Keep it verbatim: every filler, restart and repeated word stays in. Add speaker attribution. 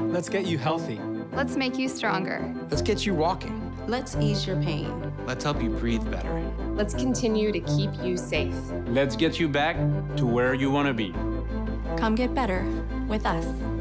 Speaker 1: Let's get you healthy.
Speaker 2: Let's make you stronger.
Speaker 3: Let's get you walking.
Speaker 4: Let's ease your pain.
Speaker 3: Let's help you breathe better.
Speaker 5: Let's continue to keep you safe.
Speaker 6: Let's get you back to where you want to be.
Speaker 7: Come get better with us.